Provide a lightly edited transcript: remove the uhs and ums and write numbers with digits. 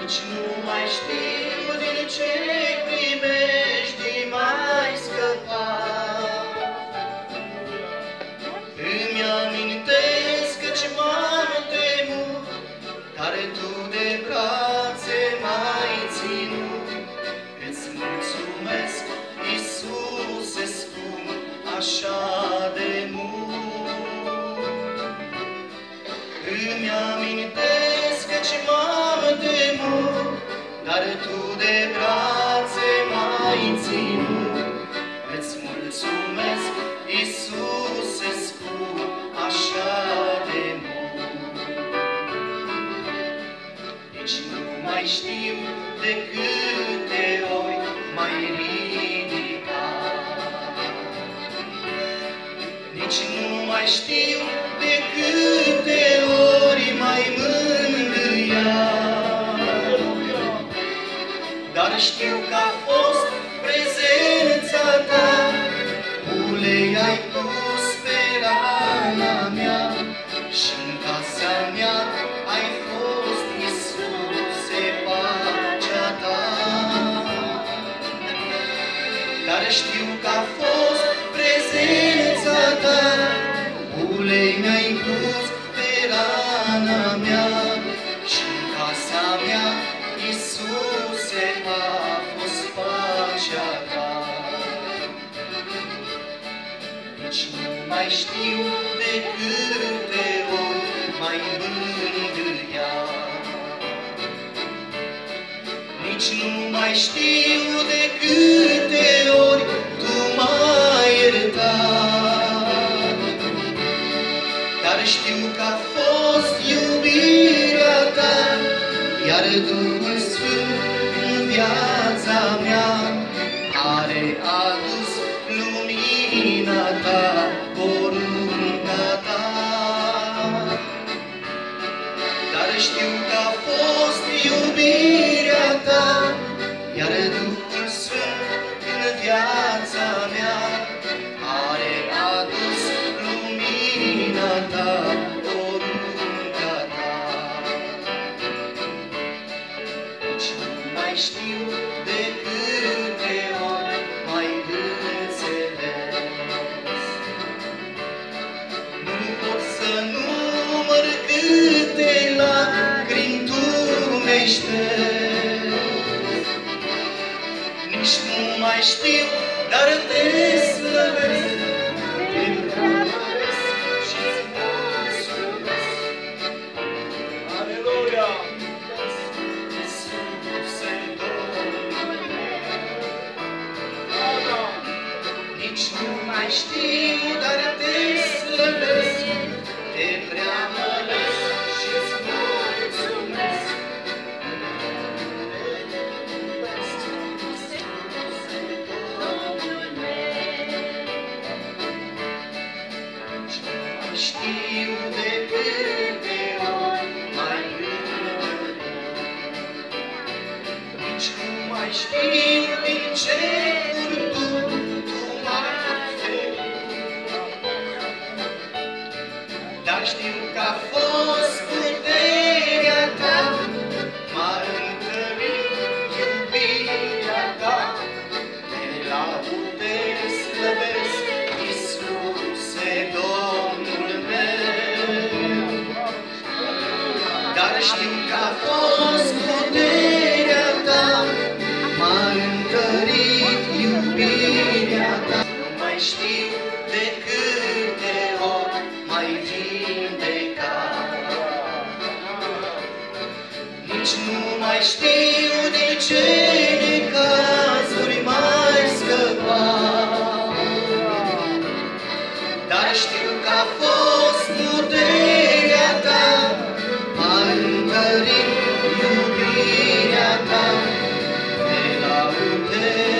Nici nu mai știu din ce primești mai scăpat. Îmi amintesc căci m-am temut, care tu de brațe m-ai ținut. Îți mulțumesc, Iisuse scump, așa de mult. Îmi amintesc căci m-am temut, dar tu de brațe m-ai ținut. Îți mulțumesc, Iisuse scump, așa de mult. Nici nu mai știu de câte ori m-ai ridicat. Nici nu mai știu de câte ori m-ai mângâiat. Dar știu că a fost prezența ta, ulei ai pus pe rana mea, și-n casa mea ai fost, Iisuse, pacea ta. Dar știu că a fost prezența ta, ulei mi-ai pus pe rana mea, și-n casa mea, Iisuse, a fost pacea ta. Nici nu mai știu de câte ori m-ai mângâiat. Nici nu mai știu de câte ori tu m-ai iertat. Dar știu că a fost iubirea ta, iar Duhul Sfânt în viața mea are adus lumina ta, porunca ta. Dar știu că a fost iubirea ta, iar Duhul Sfânt în viața mea are adus lumina ta, porunca ta. Nici nu mai știu de câte ori mai înțeles. Nu pot să număr câte lacrimi tu meștezi. Nici nu mai știu, dar te slăvesc, te preamăresc și-ți mulțumesc. Aleluia! Iisuse, Domnul meu. Nici nu mai știu, dar te slăvesc, te preamăresc și-ți mulțumesc. Știu de câte ori mai întâlnit. Nici nu mai știu din ce furtun tu m-ai ferit. Dar știu că a fost puterea ta, m-a întărit iubirea ta. Te laud, te slăvesc, Iisuse, Domnul meu. Dar știu că a fost puterea ta, m-a întărit iubirea ta. Nu mai știu de câte ori m-ai vindecat. Nici nu mai știu de ce necazuri m-ai scăpat. Dar știu că a fost puterea ta, m-a întărit iubirea ta. Te laud, te